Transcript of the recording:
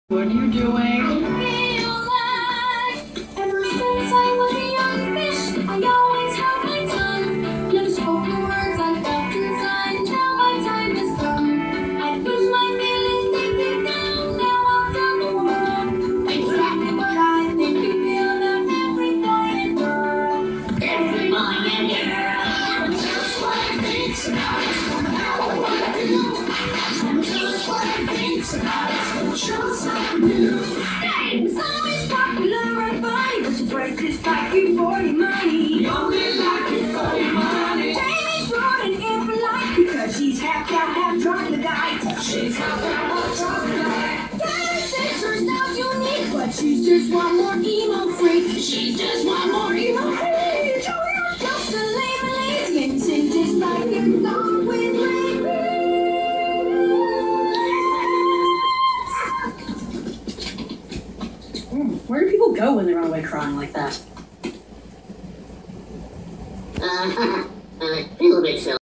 What are you doing? Ever since I was a young fish, I always held my tongue. Never spoke the words I felt inside. Now my time has come. I push my feelings deep down. Now I'll tell the world exactly what I think and feel about every boy and girl. Every boy and girl. Just what I think about it. Now what I do. Just what I think about it. Show something new. It's always popular and funny, but your price is like you for your money. Only like you for your money. Jamie's running in for life because she's half down, half troglodyte. She's half down, half troglodyte. Got sisters now unique, but she's just one more emo freak. She's just one more emo freak. Joey on jokes and lame and lazy and sing just like your song with Ray. Where do people go when they run away crying like that? A little bit silly.